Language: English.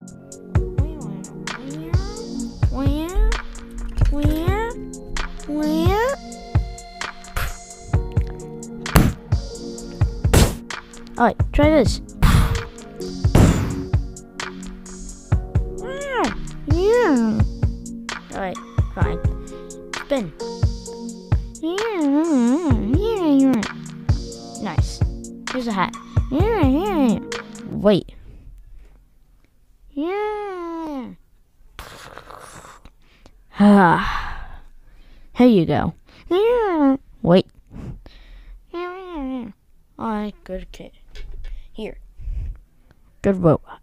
Alright, try this. Alright, fine. Spin. Nice. Here's a hat. Wait. Here you go. Wait. Alright, good kid. Here. Good robot.